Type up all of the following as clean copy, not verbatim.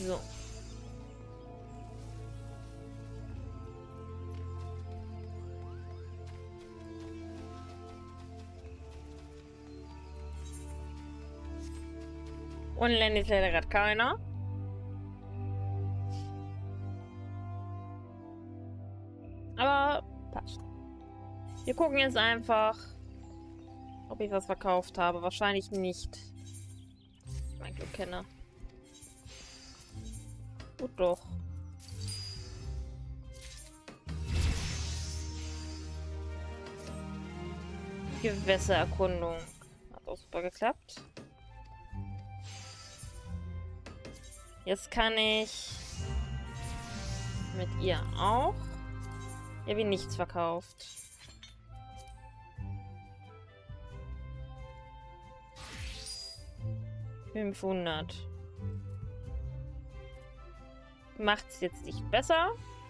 So. Online ist leider gerade keiner. Aber passt. Wir gucken jetzt einfach, ob ich was verkauft habe. Wahrscheinlich nicht. Ich mein Glück kenne. Gut doch. Gewässererkundung. Hat auch super geklappt. Jetzt kann ich mit ihr auch. Ja, wie nichts verkauft. $500. Macht's jetzt nicht besser.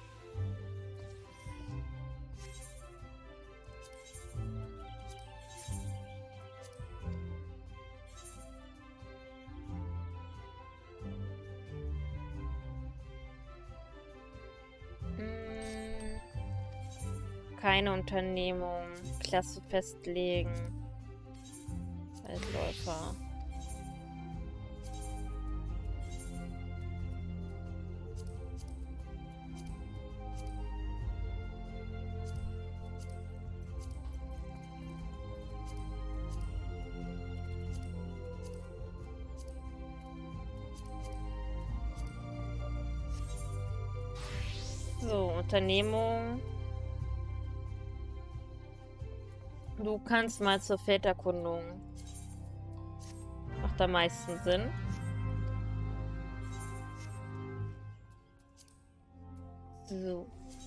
Keine Unternehmung. Klasse festlegen. Waldläufer. So, Unternehmung. Du kannst mal zur Felderkundung. Macht am meisten Sinn. So.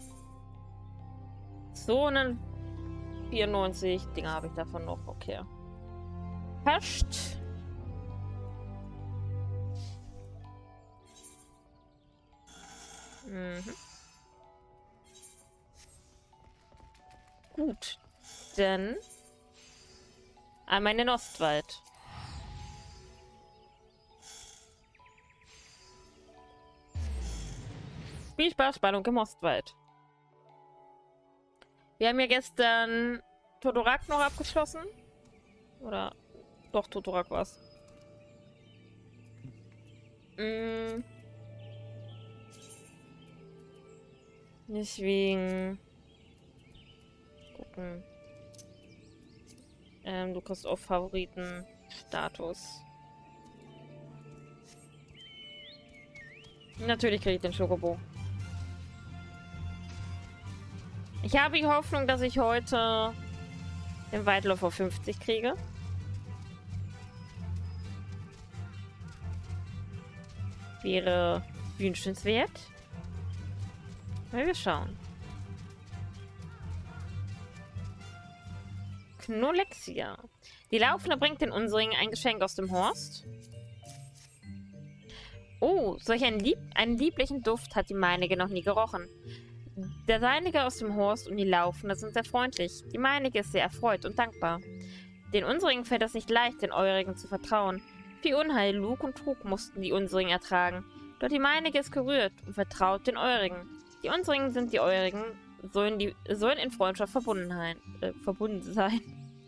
294 Dinger habe ich davon noch. Okay. Passt. Mhm. Gut. Dann einmal in den Ostwald. Spielspaß, Spannung im Ostwald. Wir haben ja gestern Totorak noch abgeschlossen. Oder doch, Totorak war's. Deswegen gucken. Du kriegst auf Favoriten-Status. Natürlich kriege ich den Schokobo. Ich habe die Hoffnung, dass ich heute den Waldläufer 50 kriege. Wäre wünschenswert. Mal wir schauen. Knollexia. Die Laufende bringt den unsrigen ein Geschenk aus dem Horst. Oh, solch einen lieblichen Duft hat die meinige noch nie gerochen. Der seinige aus dem Horst und die Laufende sind sehr freundlich. Die meinige ist sehr erfreut und dankbar. Den unsrigen fällt es nicht leicht, den eurigen zu vertrauen. Viel Unheil, Lug und Trug mussten die unsrigen ertragen. Doch die meinige ist gerührt und vertraut den eurigen. Die unsrigen sind die eurigen, sollen in Freundschaft verbunden sein.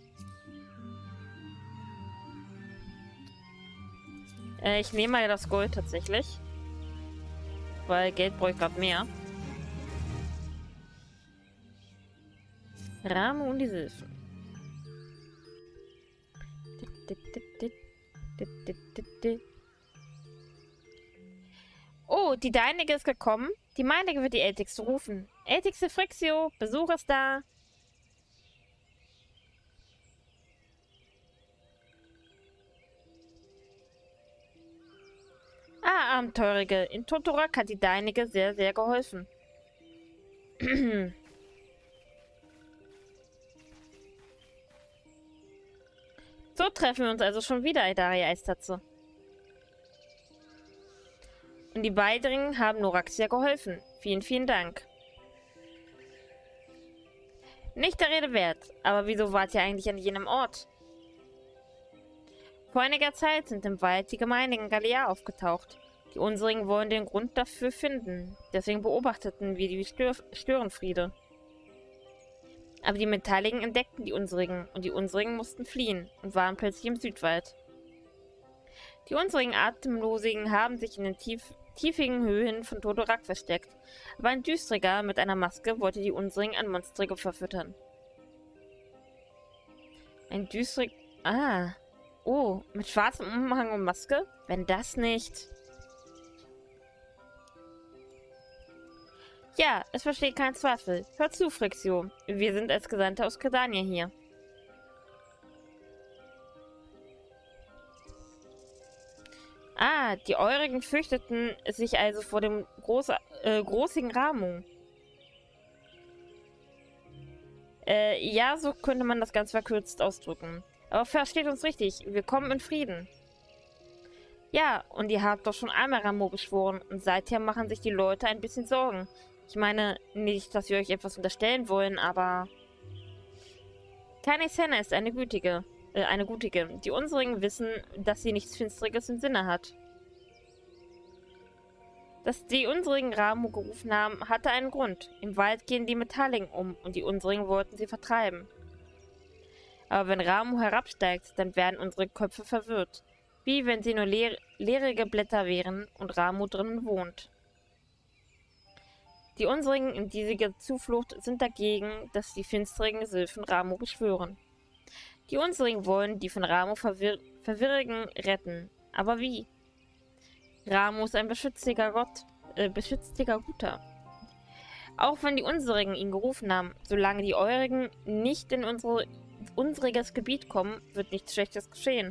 Ich nehme mal das Gold tatsächlich. Weil Geld brauche ich gerade mehr. Rahmen und die Silfen. Oh, die deinige ist gekommen. Die meinige wird die Ältigste rufen. Ältigste Frixio, Besuch ist da. Ah, Abenteurige. In Totorak hat die deinige sehr, sehr geholfen. So treffen wir uns also schon wieder, Edaria Eistatze. Und die beiden haben Noraxia geholfen. Vielen, vielen Dank. Nicht der Rede wert, aber wieso wart ihr eigentlich an jenem Ort? Vor einiger Zeit sind im Wald die gemeinigen Gallier aufgetaucht. Die unsrigen wollen den Grund dafür finden. Deswegen beobachteten wir die Störenfriede. Aber die Metalligen entdeckten die unsrigen und die unsrigen mussten fliehen und waren plötzlich im Südwald. Die unsrigen Atemlosigen haben sich in den tiefigen Höhen von Todorak versteckt, aber ein Düstriger mit einer Maske wollte die unsrigen an Monstrige verfüttern. Ein Düstrig... Ah. Oh, mit schwarzem Umhang und Maske? Wenn das nicht... Ja, es besteht kein Zweifel. Hör zu, Frixio. Wir sind als Gesandte aus Kedania hier. Ah, die Eurigen fürchteten sich also vor dem großigen Ramu. Ja, so könnte man das ganz verkürzt ausdrücken. Aber versteht uns richtig, wir kommen in Frieden. Ja, und ihr habt doch schon einmal Ramu beschworen und seither machen sich die Leute ein bisschen Sorgen. Ich meine, nicht, dass wir euch etwas unterstellen wollen, aber... Kanisena ist eine Gütige. Die unsrigen wissen, dass sie nichts Finstriges im Sinne hat. Dass die unsrigen Ramu gerufen haben, hatte einen Grund. Im Wald gehen die Metalligen um und die unsrigen wollten sie vertreiben. Aber wenn Ramu herabsteigt, dann werden unsere Köpfe verwirrt. Wie wenn sie nur leerige Blätter wären und Ramu drinnen wohnt. Die unsrigen in dieser Zuflucht sind dagegen, dass die finsteren Sylphen Ramu beschwören. Die unsrigen wollen die von Ramu Verwirrigen retten. Aber wie? Ramu ist ein beschützter Guter. Auch wenn die unsrigen ihn gerufen haben, solange die Eurigen nicht in unsriges Gebiet kommen, wird nichts Schlechtes geschehen.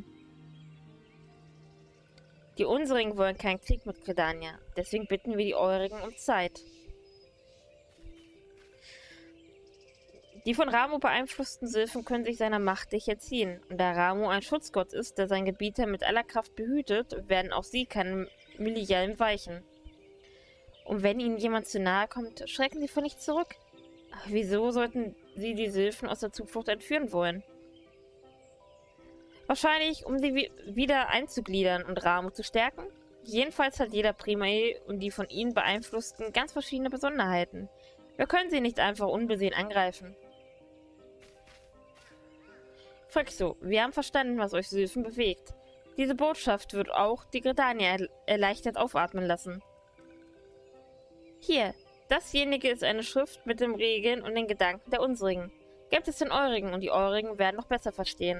Die unsrigen wollen keinen Krieg mit Kedania, deswegen bitten wir die Eurigen um Zeit. Die von Ramu beeinflussten Sylphen können sich seiner Macht nicht entziehen. Und da Ramu ein Schutzgott ist, der sein Gebieter mit aller Kraft behütet, werden auch sie keinem Milialm weichen. Und wenn ihnen jemand zu nahe kommt, schrecken sie vor nichts zurück. Ach, wieso sollten sie die Sylphen aus der Zuflucht entführen wollen? Wahrscheinlich, um sie wieder einzugliedern und Ramu zu stärken? Jedenfalls hat jeder Primae und die von ihnen beeinflussten ganz verschiedene Besonderheiten. Wir können sie nicht einfach unbesehen angreifen. Frixo, wir haben verstanden, was euch Sylphen bewegt. Diese Botschaft wird auch die Gridania erleichtert aufatmen lassen. Hier, dasjenige ist eine Schrift mit den Regeln und den Gedanken der unsrigen. Gebt es den Eurigen und die Eurigen werden noch besser verstehen.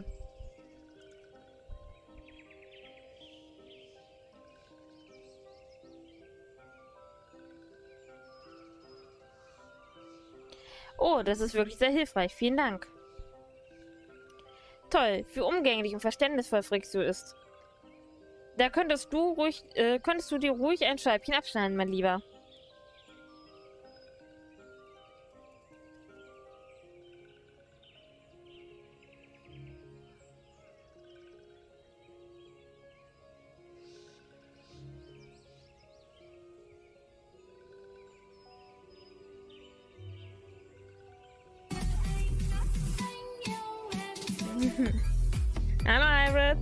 Oh, das ist wirklich sehr hilfreich. Vielen Dank. Toll, wie umgänglich und verständnisvoll Frixio ist. Da könntest du dir ruhig ein Scheibchen abschneiden, mein Lieber. Hallo, Hybrid.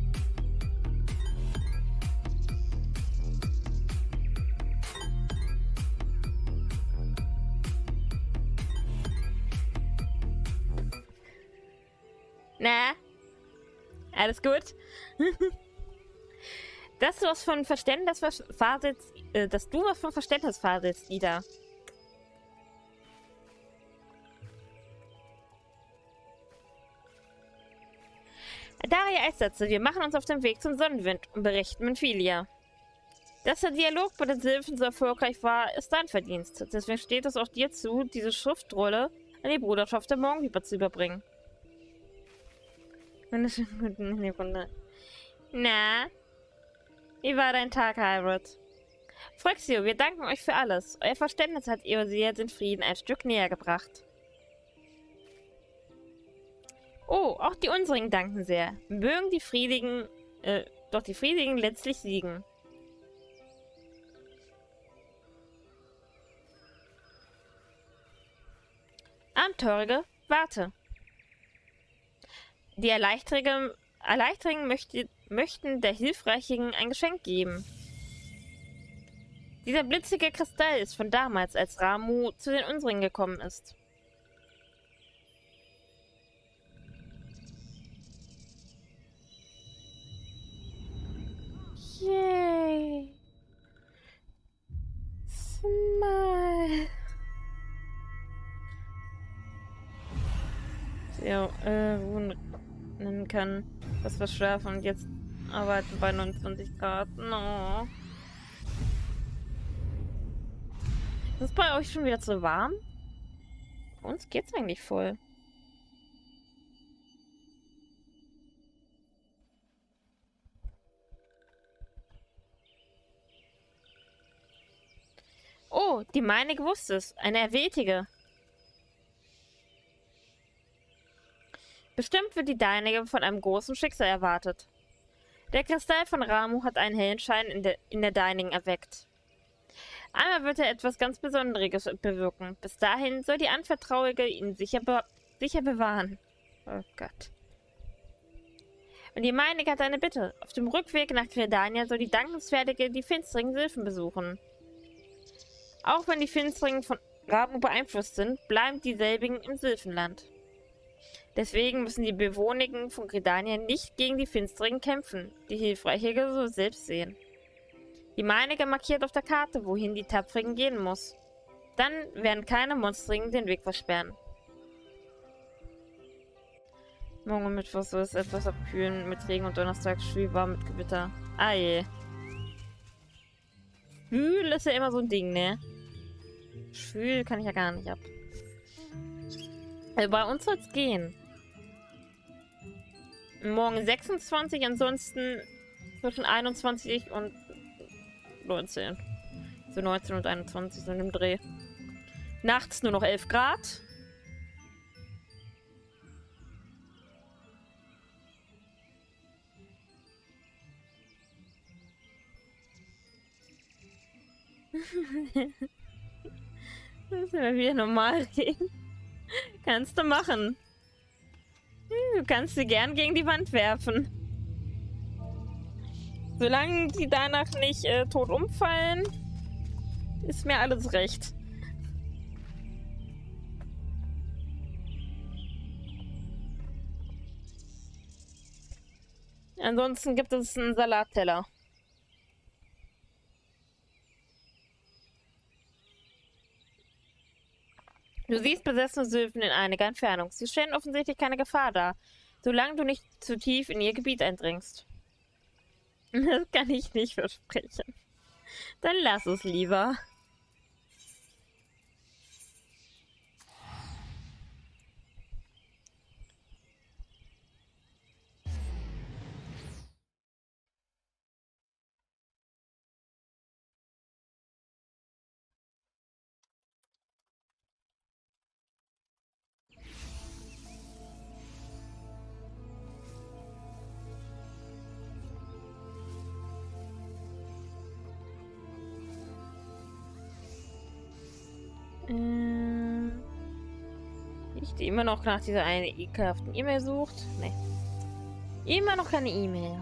Na? Alles gut? Dass du was von Verständnis faselst, Ida. Daria Eissätze, wir machen uns auf den Weg zum Sonnenwind und berichten Minfilia. Dass der Dialog bei den Sylphen so erfolgreich war, ist dein Verdienst. Deswegen steht es auch dir zu, diese Schriftrolle an die Bruderschaft der Morgenviper zu überbringen. Na, wie war dein Tag, Hybrid? Frixio, wir danken euch für alles. Euer Verständnis hat Eosia den Frieden ein Stück näher gebracht. Oh, auch die unsrigen danken sehr. Mögen die Friedigen, doch die Friedigen letztlich siegen. Abenteurige, warte. Die Erleichterigen möchten der Hilfreichen ein Geschenk geben. Dieser blitzige Kristall ist von damals, als Ramuh zu den unseren gekommen ist. Yay! Smile! Ja, nennen kann, was verschlafen und jetzt arbeiten bei 29 Grad. No. Ist es bei euch schon wieder zu warm? Bei uns geht's eigentlich voll. Oh, die meinige wusste es. Eine Erwätige. Bestimmt wird die deinige von einem großen Schicksal erwartet. Der Kristall von Ramuh hat einen hellen Schein in der deinigen erweckt. Einmal wird er etwas ganz Besonderes bewirken. Bis dahin soll die Anvertrauige ihn sicher bewahren. Oh Gott. Und die meinige hat eine Bitte. Auf dem Rückweg nach Gridania soll die Dankenswertige die finsteren Sylphen besuchen. Auch wenn die Finsteringen von Ramuh beeinflusst sind, bleiben dieselbigen im Sylphenland. Deswegen müssen die Bewohnigen von Gridania nicht gegen die Finsteringen kämpfen. Die Hilfreiche so selbst sehen. Die meinige markiert auf der Karte, wohin die Tapferigen gehen muss. Dann werden keine Monstringen den Weg versperren. Morgen und Mittwoch soll es etwas abkühlen mit Regen und Donnerstag schwül warm mit Gewitter. Ah je. Schwül ist ja immer so ein Ding, ne? Schwül kann ich ja gar nicht ab. Also bei uns soll es gehen. Morgen 26, ansonsten zwischen 21 und 19. So 19 und 21 so im Dreh. Nachts nur noch 11 Grad. Müssen wir wieder normal gehen. Kannst du machen. Du kannst sie gern gegen die Wand werfen. Solange die danach nicht tot umfallen, ist mir alles recht. Ansonsten gibt es einen Salatteller. Du siehst besessene Sylphen in einiger Entfernung. Sie stellen offensichtlich keine Gefahr dar, solange du nicht zu tief in ihr Gebiet eindringst. Das kann ich nicht versprechen. Dann lass es lieber. Die immer noch nach dieser einen ekelhaften E-Mail sucht. Nee. Immer noch keine E-Mail.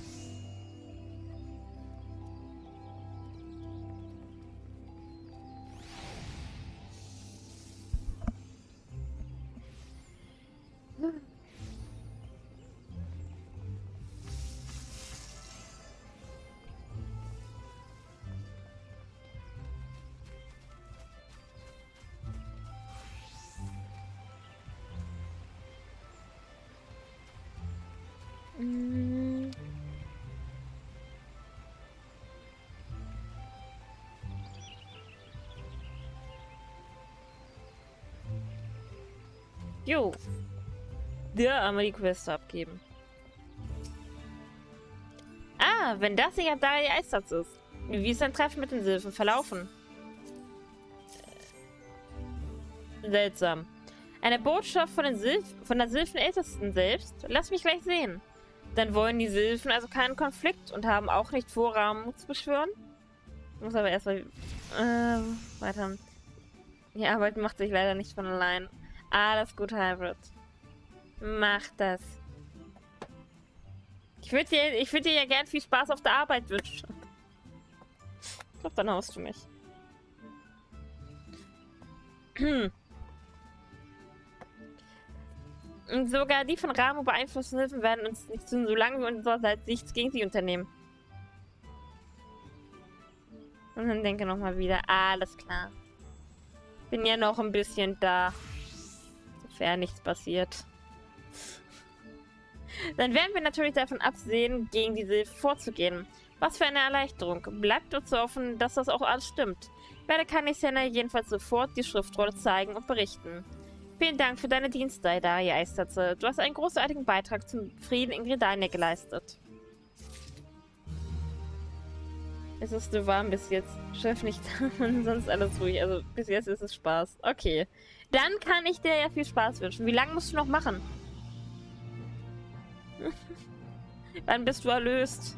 Jo. Der einmal die Quest abgeben. Ah, wenn das nicht Adari Eissatz ist. Wie ist dein Treffen mit den Sylphen verlaufen? Seltsam. Eine Botschaft von der Sylphen-Ältesten selbst? Lass mich gleich sehen. Dann wollen die Sylphen also keinen Konflikt und haben auch nicht vor, Ramuh zu beschwören? Ich muss aber erstmal weiter. Die Arbeit macht sich leider nicht von allein. Alles gut, Hybrid. Mach das. Ich würde dir ja gern viel Spaß auf der Arbeit wünschen. Ich glaube, dann haust du mich. Und sogar die von Ramu beeinflussten Hilfen werden uns nicht tun, solange wir unsererseits nichts gegen sie unternehmen. Und dann denke nochmal wieder, alles klar. Bin ja noch ein bisschen da. Sofern nichts passiert. Dann werden wir natürlich davon absehen, gegen diese vorzugehen. Was für eine Erleichterung. Bleibt uns zu hoffen, dass das auch alles stimmt. Werde Kanisena jedenfalls sofort die Schriftrolle zeigen und berichten. Vielen Dank für deine Dienste, Aidaria Eistatze. Du hast einen großartigen Beitrag zum Frieden in Gridania geleistet. Es ist so warm bis jetzt. Chef nicht da und sonst alles ruhig. Also bis jetzt ist es Spaß. Okay. Dann kann ich dir ja viel Spaß wünschen. Wie lange musst du noch machen? Wann bist du erlöst?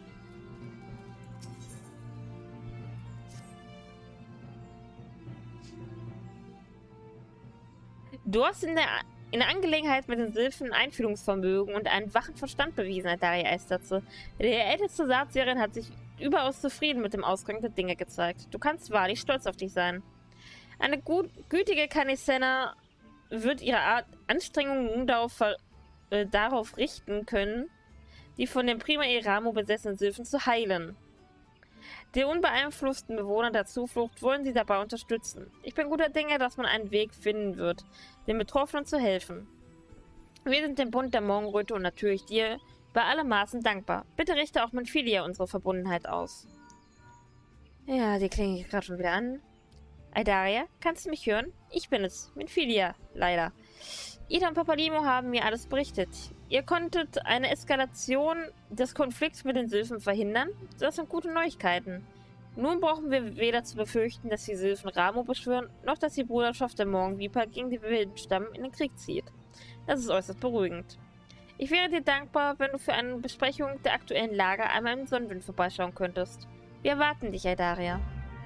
Du hast in der Angelegenheit mit den Sylphen Einfühlungsvermögen und einen wachen Verstand bewiesen, Aidaria Eistatze. Der älteste Saatserin hat sich überaus zufrieden mit dem Ausgang der Dinge gezeigt. Du kannst wahrlich stolz auf dich sein. Eine gütige Kanisena wird ihre Anstrengungen nun darauf richten können, die von dem Prima Iramo besessenen Sylphen zu heilen. Die unbeeinflussten Bewohner der Zuflucht wollen sie dabei unterstützen. Ich bin guter Dinge, dass man einen Weg finden wird, den Betroffenen zu helfen. Wir sind dem Bund der Morgenröte und natürlich dir bei allem Maßen dankbar. Bitte richte auch Minfilia unsere Verbundenheit aus. Ja, die klingen hier gerade schon wieder an. Aidaria, kannst du mich hören? Ich bin es, Minfilia, leider. Ida und Papalimo haben mir alles berichtet. Ihr konntet eine Eskalation des Konflikts mit den Sylphen verhindern. Das sind gute Neuigkeiten. Nun brauchen wir weder zu befürchten, dass die Sylphen Ramu beschwören, noch dass die Bruderschaft der Morgenviper gegen die Wildenstamm in den Krieg zieht. Das ist äußerst beruhigend. Ich wäre dir dankbar, wenn du für eine Besprechung der aktuellen Lage einmal im Sonnenwind vorbeischauen könntest. Wir erwarten dich, Aidaria.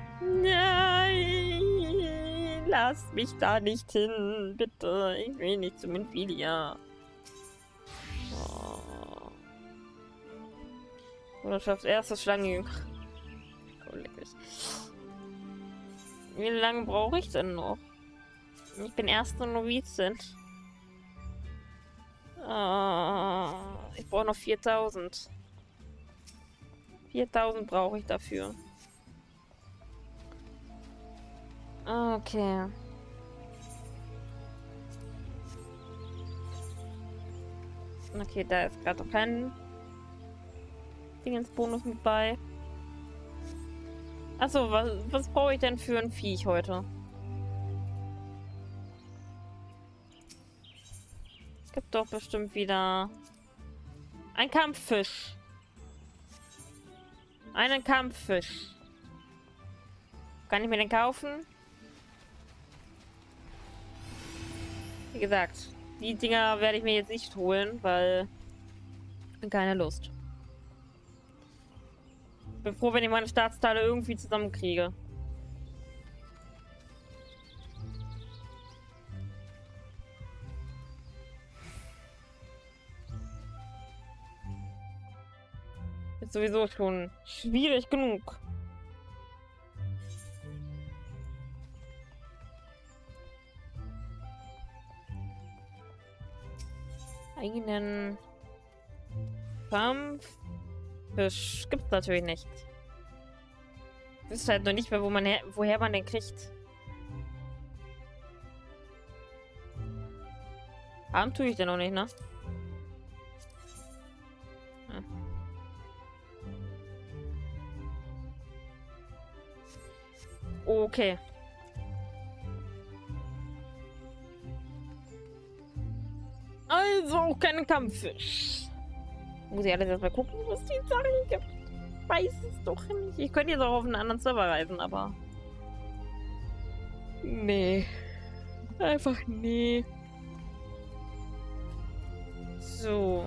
Nein! Lass mich da nicht hin, bitte. Ich will nicht zu Minfilia. Oh. Bruderschaft, erstes Schlange. Oh, lecker. Wie lange brauche ich denn noch? Ich bin erste Novizin. Ich brauche noch 4000. 4000 brauche ich dafür. Okay. Okay, da ist gerade noch kein Dingensbonus mit bei. Achso, was brauche ich denn für ein Viech heute? Es gibt doch bestimmt wieder ein Kampffisch. Einen Kampffisch. Kann ich mir den kaufen? Wie gesagt, die Dinger werde ich mir jetzt nicht holen, weil keine Lust. Bin froh, wenn ich meine Staatsteile irgendwie zusammenkriege. Ist sowieso schon schwierig genug. Einen Kampffisch gibt's natürlich nicht. Ich wüsste halt noch nicht mehr, woher man den kriegt. Haben tue ich den noch nicht, ne? Ja. Okay. Also auch keinen Kampffisch. Muss ich alles erstmal gucken, was die Sachen gibt. Ich weiß es doch nicht. Ich könnte jetzt auch auf einen anderen Server reisen, aber... Nee. Einfach nee. So.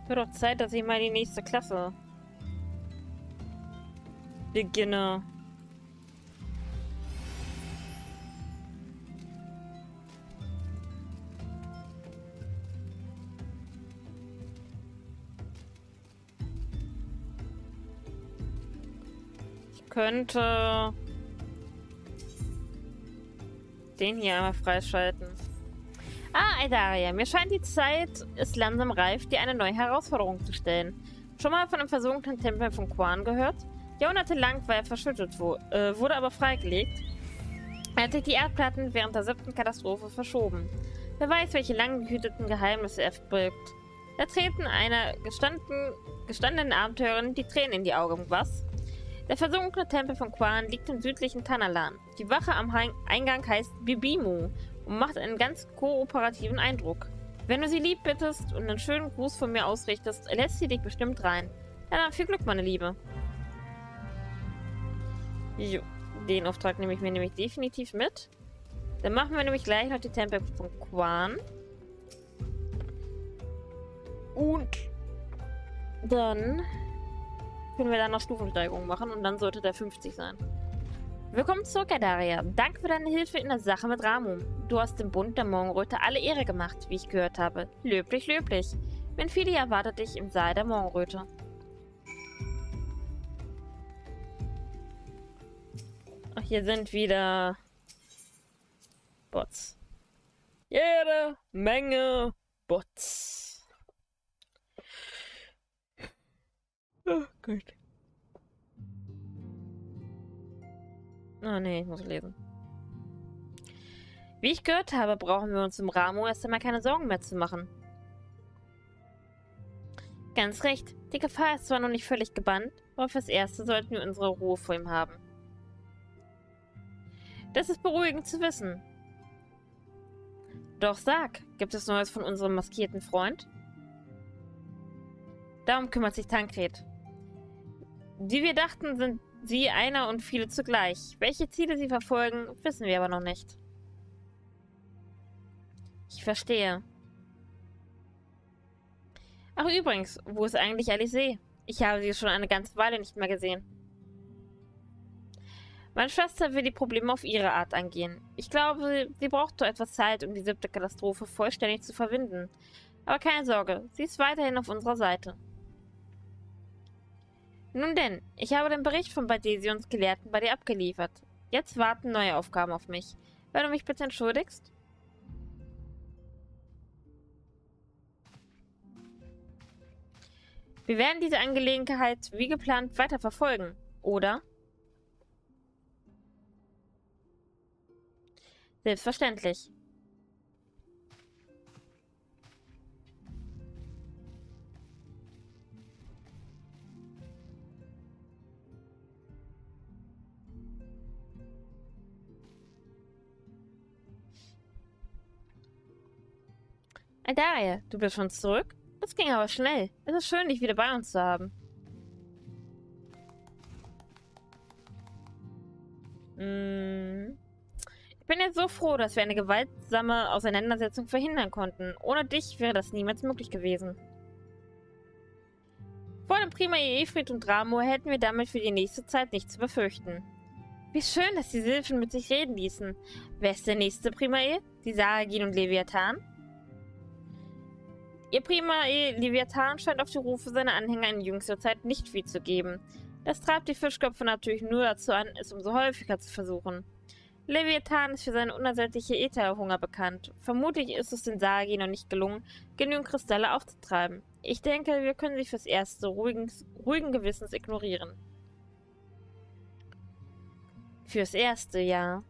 Wird doch Zeit, dass ich mal die nächste Klasse beginne. Ich könnte den hier einmal freischalten. Ah, Eldaria, mir scheint die Zeit ist langsam reif, dir eine neue Herausforderung zu stellen. Schon mal von dem versunkenen Tempel von Quan gehört? Jahrhundertelang war er verschüttet, wurde aber freigelegt. Er hat sich die Erdplatten während der 7. Katastrophe verschoben. Wer weiß, welche lang gehüteten Geheimnisse er verbirgt. Da treten einer gestandenen Abenteurerin die Tränen in die Augen, was? Der versunkene Tempel von Quan liegt im südlichen Tanalan. Die Wache am Eingang heißt Bibimu und macht einen ganz kooperativen Eindruck. Wenn du sie lieb bittest und einen schönen Gruß von mir ausrichtest, lässt sie dich bestimmt rein. Ja, dann viel Glück, meine Liebe. Jo, den Auftrag nehme ich mir nämlich definitiv mit. Dann machen wir nämlich gleich noch die Tempel von Quan. Und dann können wir dann noch Stufensteigerungen machen und dann sollte der 50 sein. Willkommen zurück, Eldaria. Danke für deine Hilfe in der Sache mit Ramuh. Du hast dem Bund der Morgenröte alle Ehre gemacht, wie ich gehört habe. Löblich, löblich. Menfili erwartet dich im Saal der Morgenröte. Ach, hier sind wieder Bots. Jede Menge Bots. Oh Gott. Oh nee, ich muss lesen. Wie ich gehört habe, brauchen wir uns um Ramuh erst einmal keine Sorgen mehr zu machen. Ganz recht. Die Gefahr ist zwar noch nicht völlig gebannt, aber fürs Erste sollten wir unsere Ruhe vor ihm haben. Das ist beruhigend zu wissen. Doch sag, gibt es Neues von unserem maskierten Freund? Darum kümmert sich Tancred. Wie wir dachten, sind sie einer und viele zugleich. Welche Ziele sie verfolgen, wissen wir aber noch nicht. Ich verstehe. Ach übrigens, wo ist eigentlich Alice? Ich habe sie schon eine ganze Weile nicht mehr gesehen. Meine Schwester will die Probleme auf ihre Art angehen. Ich glaube, sie braucht doch etwas Zeit, um die 7. Katastrophe vollständig zu verwinden. Aber keine Sorge, sie ist weiterhin auf unserer Seite. Nun denn, ich habe den Bericht von Badesions Gelehrten bei dir abgeliefert. Jetzt warten neue Aufgaben auf mich. Wenn du mich bitte entschuldigst? Wir werden diese Angelegenheit wie geplant weiter verfolgen, oder? Selbstverständlich. Eldaria, du bist schon zurück? Das ging aber schnell. Es ist schön, dich wieder bei uns zu haben. Ich bin jetzt so froh, dass wir eine gewaltsame Auseinandersetzung verhindern konnten. Ohne dich wäre das niemals möglich gewesen. Vor dem Prima Efrid und Ramuh hätten wir damit für die nächste Zeit nichts zu befürchten. Wie schön, dass die Sylphen mit sich reden ließen. Wer ist der nächste Primae? Die Saragin und Leviathan? Ihr Primae Leviathan scheint auf die Rufe seiner Anhänger in jüngster Zeit nicht viel zu geben. Das treibt die Fischköpfe natürlich nur dazu an, es umso häufiger zu versuchen. Leviathan ist für seine unersättliche Ätherhunger bekannt. Vermutlich ist es den Saragin noch nicht gelungen, genügend Kristalle aufzutreiben. Ich denke, wir können sie fürs Erste ruhigen Gewissens ignorieren. Fürs Erste, ja.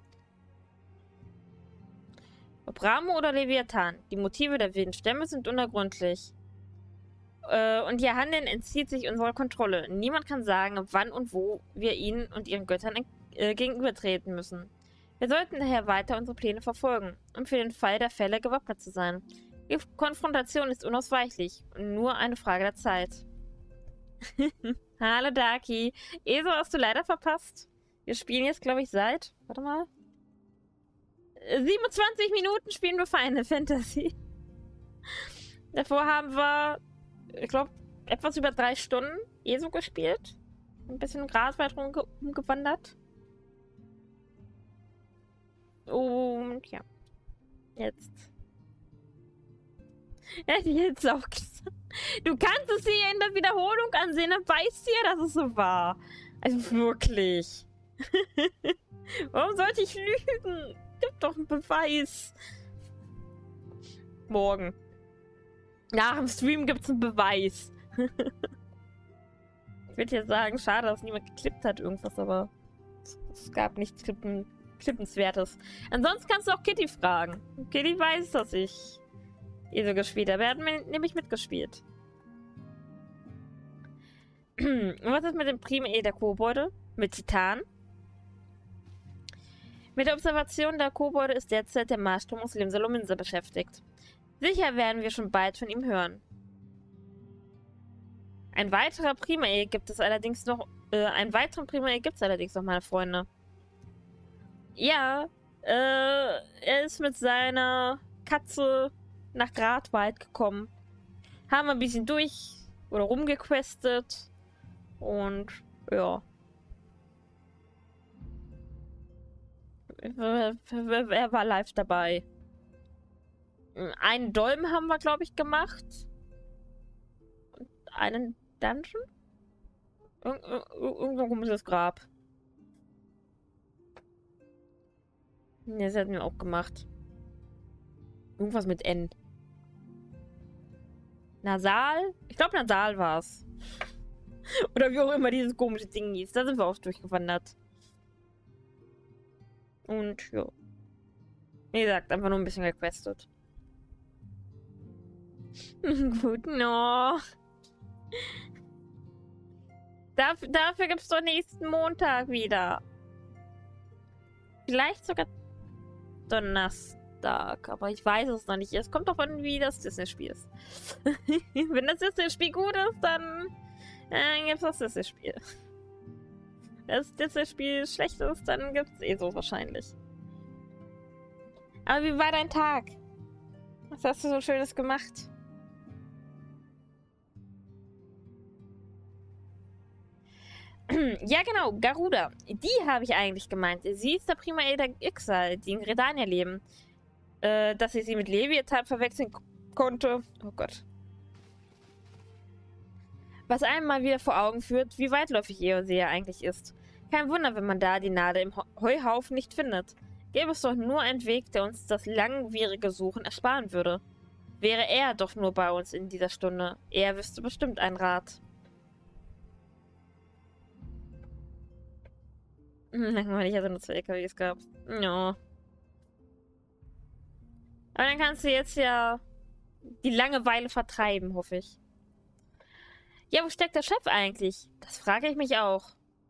Ob Ramuh oder Leviathan, die Motive der wilden Stämme sind unergründlich. Und ihr Handeln entzieht sich unserer Kontrolle. Niemand kann sagen, wann und wo wir ihnen und ihren Göttern gegenübertreten müssen. Wir sollten daher weiter unsere Pläne verfolgen, um für den Fall der Fälle gewappnet zu sein. Die Konfrontation ist unausweichlich und nur eine Frage der Zeit. Hallo Daki. Eso hast du leider verpasst. Wir spielen jetzt, glaube ich, seit... Warte mal. 27 Minuten spielen wir Final Fantasy. Davor haben wir ich glaube, etwas über 3 Stunden ESO gespielt. Ein bisschen Gras weit rumgewandert. Und ja, jetzt. Hätte ich jetzt auch gesagt. Du kannst es hier in der Wiederholung ansehen, dann weißt du ja, dass es so war. Also wirklich. Warum sollte ich lügen? Gib doch einen Beweis. Morgen. Nach dem Stream gibt es einen Beweis. Ich würde jetzt sagen, schade, dass niemand geklippt hat irgendwas, aber es gab nichts Klippenswertes. Ansonsten kannst du auch Kitty fragen. Kitty weiß, dass ich ESO gespielt habe. Er hat nämlich mitgespielt. Und was ist mit dem Prime der Kobolde? Mit Titan? Mit der Observation der Kobolde ist derzeit der Marschturm aus Limsa-Lominsa beschäftigt. Sicher werden wir schon bald von ihm hören. Ein weiterer Primae gibt es allerdings noch. Einen weiteren Primae gibt es allerdings noch, meine Freunde. Ja, er ist mit seiner Katze nach Gradwald gekommen. Haben ein bisschen durch oder rumgequestet. Und ja. Er war live dabei. Einen Dolmen haben wir, glaube ich, gemacht. Und einen Dungeon? Irgendwo komisches Grab. Ne, das hatten wir auch gemacht. Irgendwas mit N. Nasal? Ich glaube, Nasal war's. Oder wie auch immer dieses komische Ding hieß. Da sind wir auch durchgewandert. Und ja. Wie gesagt, einfach nur ein bisschen gequestet. Gut, no. Dafür gibt's doch nächsten Montag wieder. Vielleicht sogar Donnerstag. Aber ich weiß es noch nicht. Es kommt doch an, wie das Disney-Spiel ist. Wenn das Disney-Spiel gut ist, dann gibt's das Disney-Spiel. Wenn das Disney-Spiel schlecht ist, dann gibt's ESO wahrscheinlich. Aber wie war dein Tag? Was hast du so Schönes gemacht? Ja, genau, Garuda. Die habe ich eigentlich gemeint. Sie ist der Primae der Ixal, die in Gredania leben. Dass ich sie mit Leviathan verwechseln konnte. Oh Gott. Was einem mal wieder vor Augen führt, wie weitläufig Eosea eigentlich ist. Kein Wunder, wenn man da die Nadel im Heuhaufen nicht findet. Gäbe es doch nur einen Weg, der uns das langwierige Suchen ersparen würde. Wäre er doch nur bei uns in dieser Stunde. Er wüsste bestimmt einen Rat. Langweilig, also nur 2 LKWs gab. Ja. Aber dann kannst du jetzt ja die Langeweile vertreiben, hoffe ich. Ja, wo steckt der Chef eigentlich? Das frage ich mich auch.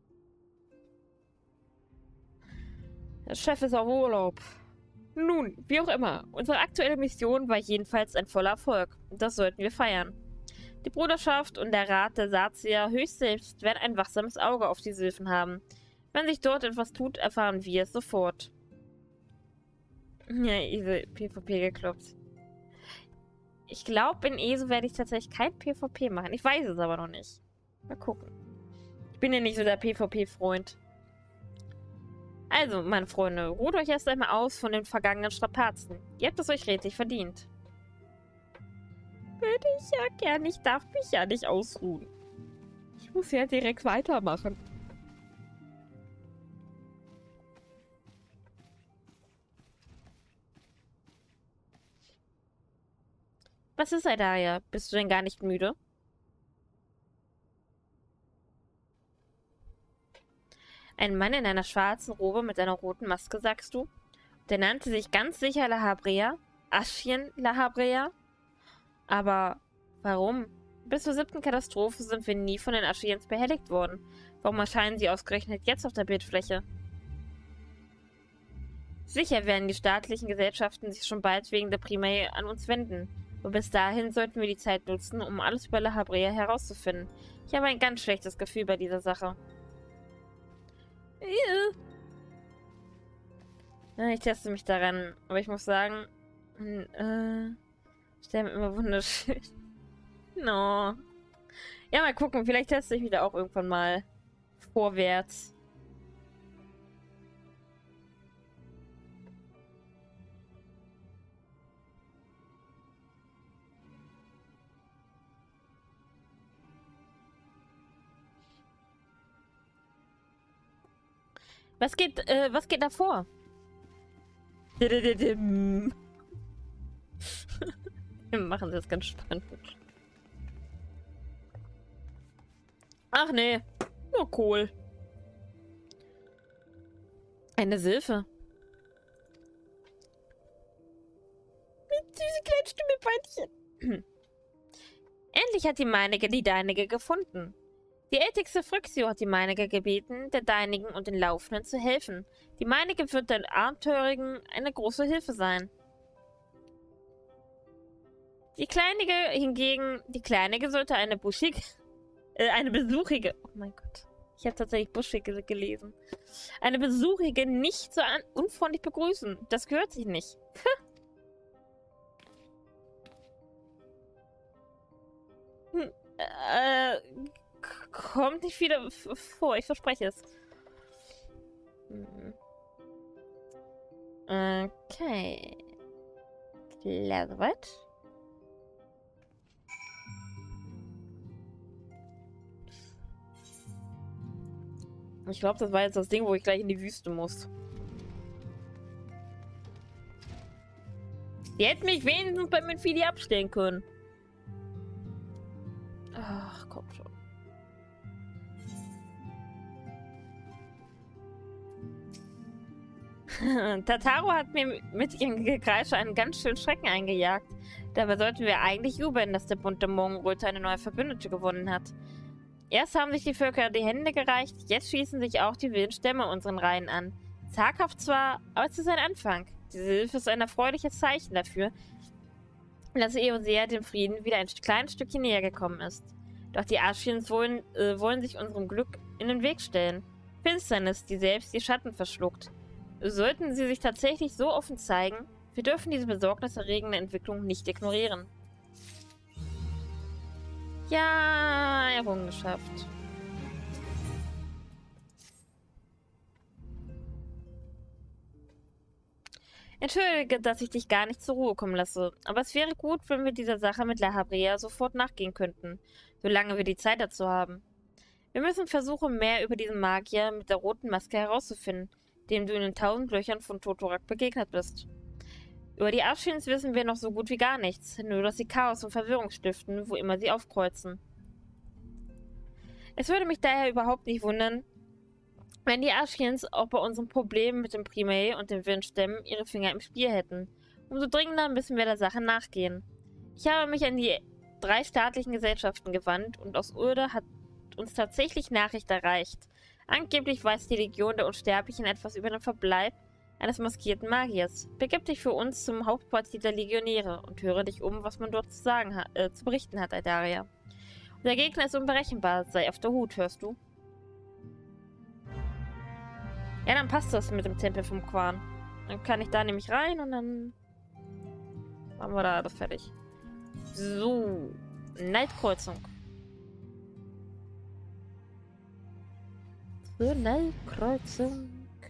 Der Chef ist auf Urlaub. Nun, wie auch immer. Unsere aktuelle Mission war jedenfalls ein voller Erfolg. Und das sollten wir feiern. Die Bruderschaft und der Rat der Sazier höchst selbst werden ein wachsames Auge auf die Sylphen haben. Wenn sich dort etwas tut, erfahren wir es sofort. Ja, ESO PvP gekloppt. Ich glaube, in ESO werde ich tatsächlich kein PvP machen. Ich weiß es aber noch nicht. Mal gucken. Ich bin ja nicht so der PvP-Freund. Also, meine Freunde, ruht euch erst einmal aus von den vergangenen Strapazen. Ihr habt es euch redlich verdient. Würde ich ja gern. Ich darf mich ja nicht ausruhen. Ich muss ja direkt weitermachen. Was ist, Adaria? Bist du denn gar nicht müde? Ein Mann in einer schwarzen Robe mit einer roten Maske, sagst du? Der nannte sich ganz sicher Lahabrea. Aschien Lahabrea. Aber warum? Bis zur 7. Katastrophe sind wir nie von den Aschiens behelligt worden. Warum erscheinen sie ausgerechnet jetzt auf der Bildfläche? Sicher werden die staatlichen Gesellschaften sich schon bald wegen der Primae an uns wenden. Und bis dahin sollten wir die Zeit nutzen, um alles über Lahabrea herauszufinden. Ich habe ein ganz schlechtes Gefühl bei dieser Sache. Ja, ich teste mich daran, aber ich muss sagen, Sterne immer wunderschön. No. Ja, mal gucken. Vielleicht teste ich wieder auch irgendwann mal vorwärts. Was geht da vor? Wir machen das ganz spannend. Ach nee, nur cool. Eine Silphe. Mit süße kleinen Stimmelbeinchen. Endlich hat die meinige die deinige gefunden. Die älteste Phryxio hat die meinige gebeten, der deinigen und den Laufenden zu helfen. Die meinige wird den Abenteurigen eine große Hilfe sein. Die Kleinige sollte eine Besuchige, oh mein Gott, ich habe tatsächlich Buschige gelesen. Eine Besuchige nicht so unfreundlich begrüßen. Das gehört sich nicht. Kommt nicht wieder vor, ich verspreche es. Okay. Klar, soweit. Ich glaube, das war jetzt das Ding, wo ich gleich in die Wüste muss. Die hätten mich wenigstens bei Menfidi abstellen können. Ach, komm schon. Tataru hat mir mit ihrem Gekreische einen ganz schönen Schrecken eingejagt. Dabei sollten wir eigentlich jubeln, dass der bunte Morgenröte eine neue Verbündete gewonnen hat. Erst haben sich die Völker die Hände gereicht, jetzt schließen sich auch die wilden Stämme unseren Reihen an. Zaghaft zwar, aber es ist ein Anfang. Diese Hilfe ist ein erfreuliches Zeichen dafür, dass Eosea dem Frieden wieder ein kleines Stückchen näher gekommen ist. Doch die Ashians wollen sich unserem Glück in den Weg stellen. Finsternis, die selbst die Schatten verschluckt. Sollten sie sich tatsächlich so offen zeigen, wir dürfen diese besorgniserregende Entwicklung nicht ignorieren. Ja, Errungenschaft. Entschuldige, dass ich dich gar nicht zur Ruhe kommen lasse, aber es wäre gut, wenn wir dieser Sache mit La Habrea sofort nachgehen könnten, solange wir die Zeit dazu haben. Wir müssen versuchen, mehr über diesen Magier mit der roten Maske herauszufinden, dem du in den 1000 Löchern von Totorak begegnet bist. Über die Ashians wissen wir noch so gut wie gar nichts, nur dass sie Chaos und Verwirrung stiften, wo immer sie aufkreuzen. Es würde mich daher überhaupt nicht wundern, wenn die Ashians auch bei unserem Problem mit dem Primae und den Windstämmen ihre Finger im Spiel hätten. Umso dringender müssen wir der Sache nachgehen. Ich habe mich an die 3 staatlichen Gesellschaften gewandt und aus Urde hat uns tatsächlich Nachricht erreicht. Angeblich weiß die Legion der Unsterblichen etwas über den Verbleib eines maskierten Magiers. Begib dich für uns zum Hauptquartier der Legionäre und höre dich um, was man dort zu berichten hat, Eldaria. Der Gegner ist unberechenbar, sei auf der Hut, hörst du? Ja, dann passt das mit dem Tempel vom Quan. Dann kann ich da nämlich rein und dann machen wir da das fertig. So, Neidkreuzung. Zur Neidkreuzung.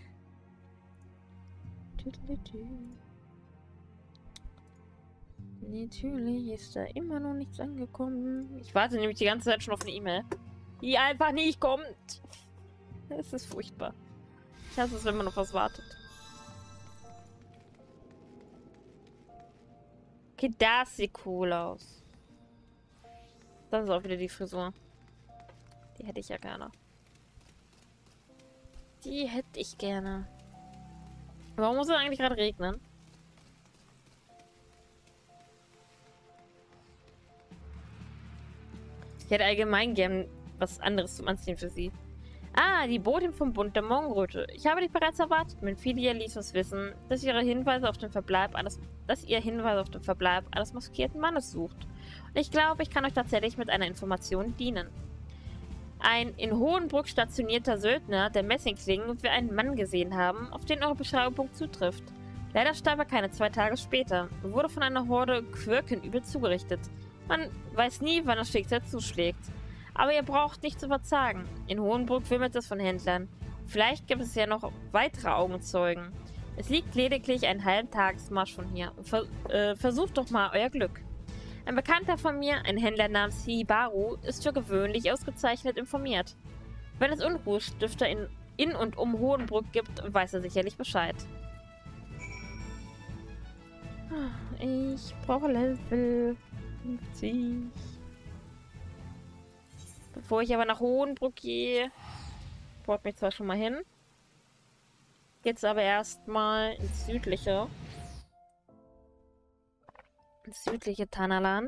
Natürlich ist da immer noch nichts angekommen. Ich warte nämlich die ganze Zeit schon auf eine E-Mail, die einfach nicht kommt. Es ist furchtbar. Ich hasse es, wenn man auf was wartet. Okay, das sieht cool aus. Das ist auch wieder die Frisur. Die hätte ich ja gerne. Die hätte ich gerne. Warum muss es eigentlich gerade regnen? Ich hätte allgemein gern was anderes zum Anziehen für sie. Ah, die Botin vom Bund der Morgenröte. Ich habe dich bereits erwartet. Menfidia ließ uns wissen, dass ihr Hinweise auf den Verbleib eines maskierten Mannes sucht. Und ich glaube, ich kann euch tatsächlich mit einer Information dienen. Ein in Hohenbrück stationierter Söldner der Messingklingen wird einen Mann gesehen haben, auf den eure Beschreibung zutrifft. Leider starb er keine 2 Tage später und wurde von einer Horde Quirken übel zugerichtet. Man weiß nie, wann das Schicksal zuschlägt. Aber ihr braucht nicht zu verzagen. In Hohenbrück wimmelt es von Händlern. Vielleicht gibt es ja noch weitere Augenzeugen. Es liegt lediglich einen halben Tagesmarsch von hier. Versucht doch mal euer Glück. Ein Bekannter von mir, ein Händler namens Hibaru, ist für gewöhnlich ausgezeichnet informiert. Wenn es Unruhestifter in und um Hohenbrück gibt, weiß er sicherlich Bescheid. Ich brauche Level 50. Bevor ich aber nach Hohenbrück gehe, baut mich zwar schon mal hin. Jetzt aber erstmal ins südliche. Ins südliche Tanalan.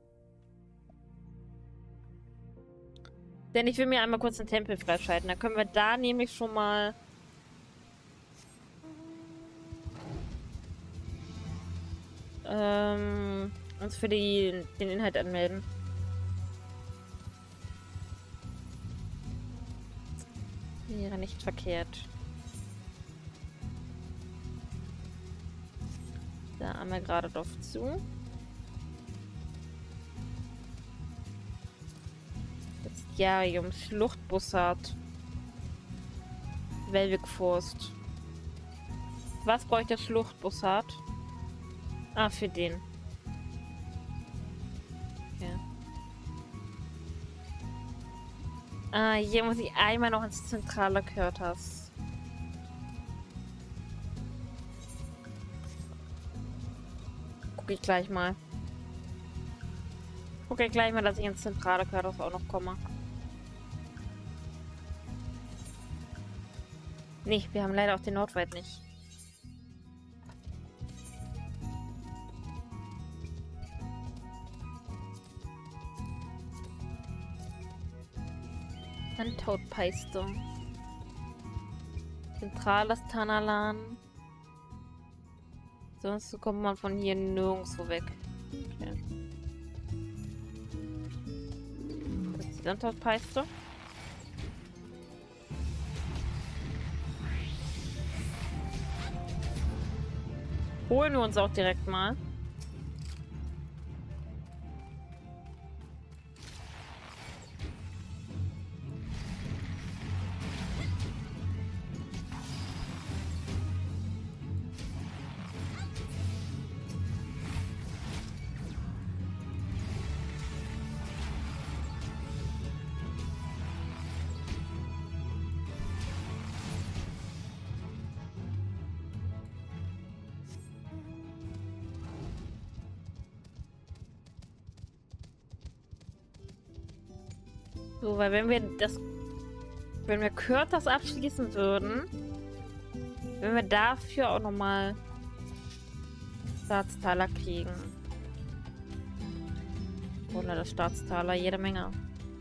Denn ich will mir einmal kurz den Tempel freischalten. Dann können wir da nämlich schon mal uns für den Inhalt anmelden. Wäre nicht verkehrt. Da haben wir gerade drauf zu. Bestiarium, Schluchtbussard. Velvikforst. Was bräuchte Schluchtbussard? Ah, für den. Okay. Ah, hier muss ich einmal noch ins zentrale Körters. Gucke ich gleich mal. Gucke ich gleich mal, dass ich ins zentrale Körters auch noch komme. Nee, wir haben leider auch den Nordwald nicht. Toadpeiste. Zentrales Tanalan. Sonst kommt man von hier nirgendwo weg. Okay. Das ist die Landtauspeiste. Holen wir uns auch direkt mal. So, weil wenn wir Körters abschließen würden, wenn wir dafür auch nochmal Staatstaler kriegen. Oder das Staatstaler, jede Menge.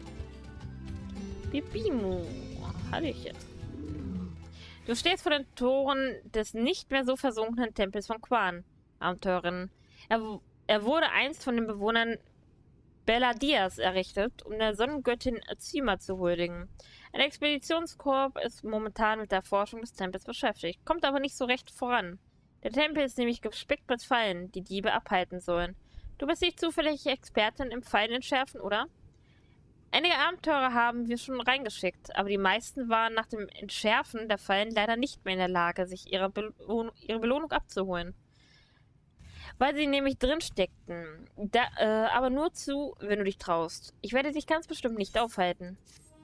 Bibimu. Hallöchen. Du stehst vor den Toren des nicht mehr so versunkenen Tempels von Quan, Abenteurerin. Er wurde einst von den Bewohnern Belladias errichtet, um der Sonnengöttin Zyma zu huldigen. Ein Expeditionskorps ist momentan mit der Erforschung des Tempels beschäftigt, kommt aber nicht so recht voran. Der Tempel ist nämlich gespickt mit Fallen, die Diebe abhalten sollen. Du bist nicht zufällig Expertin im Fallenentschärfen, oder? Einige Abenteurer haben wir schon reingeschickt, aber die meisten waren nach dem Entschärfen der Fallen leider nicht mehr in der Lage, sich ihre Belohnung abzuholen. Weil sie nämlich drin steckten. Aber nur zu, wenn du dich traust. Ich werde dich ganz bestimmt nicht aufhalten.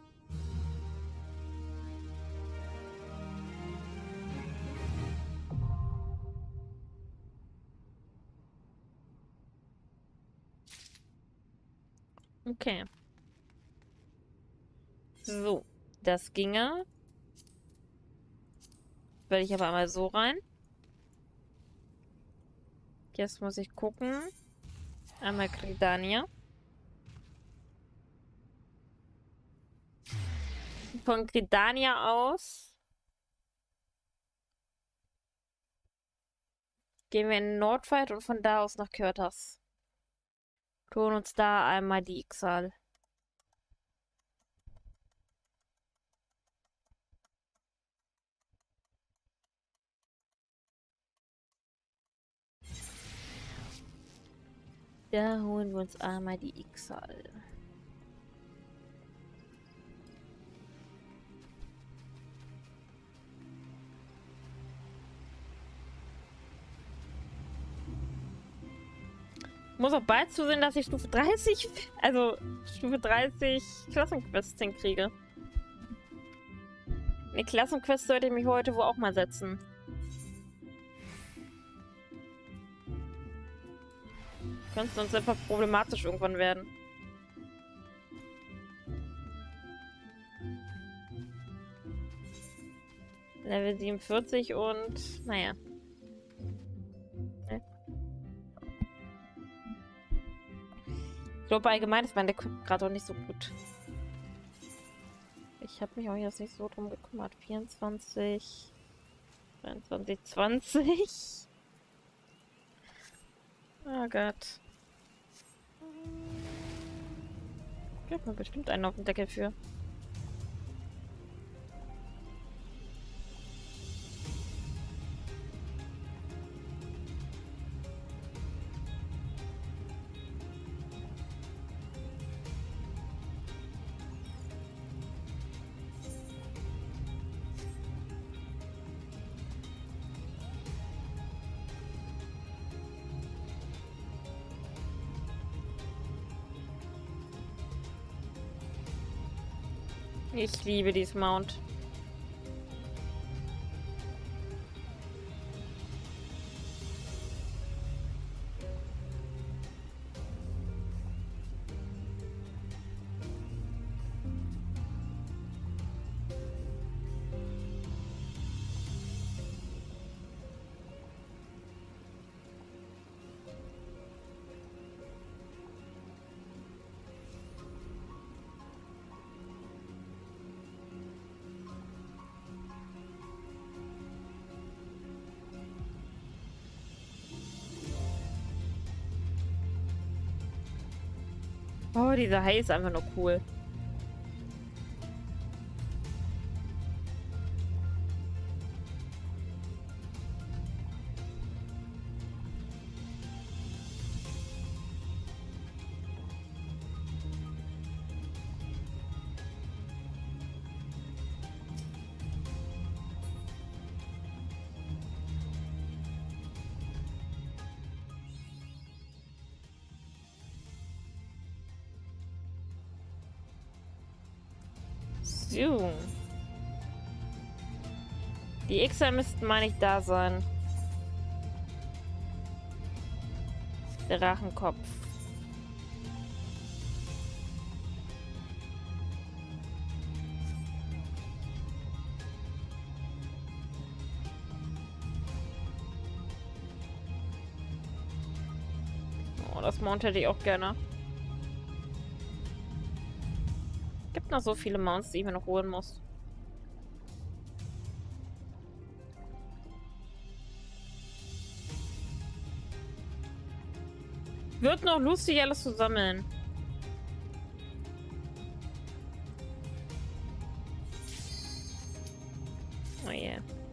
Okay. So, das ginge. Werde ich aber einmal so rein. Jetzt muss ich gucken. Einmal Gridania. Von Gridania aus gehen wir in Nordwald und von da aus nach Körters. Tun uns da einmal die Ixal. Da holen wir uns einmal die Ixal. Muss auch bald zusehen, dass ich Stufe 30, also Stufe 30 Klassenquests hinkriege. Eine Klassenquest sollte ich mich heute wohl auch mal setzen. Könnte sonst einfach problematisch irgendwann werden. Level 47 und naja. Ich glaube, allgemein ist mein Deck gerade auch nicht so gut. Ich habe mich auch jetzt nicht so drum gekümmert. 24, 23, 20. Oh Gott. Ich habe mir bestimmt einen auf dem Deckel für. Ich liebe dieses Mount. Oh, dieser Hai ist einfach nur cool. So. Die Xer müssten mal nicht da sein. Der Rachenkopf. Oh, das Mount hätte ich auch gerne. Gibt noch so viele Mounts, die ich mir noch holen muss. Wird noch lustig, alles zu sammeln. Oh yeah.